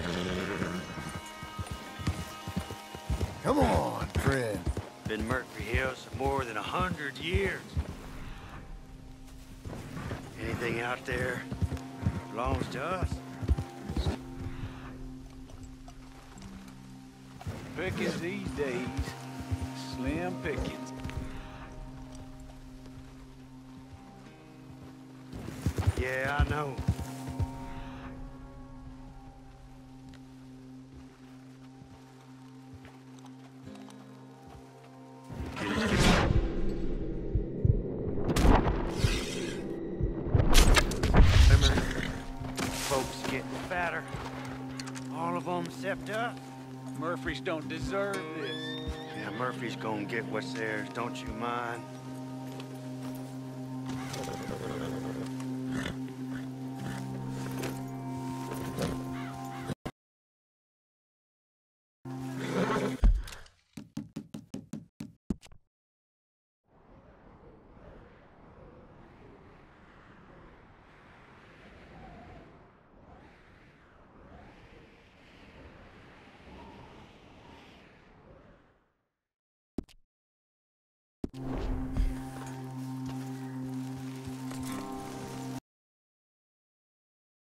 Come on, friend. Been Murphy Hills for more than 100 years. Anything out there belongs to us. Pickings these days. Slim pickings. Yeah, I know. Folks getting fatter. All of them except us. Murphys don't deserve this. Yeah, Murphy's gonna get what's theirs, don't you mind?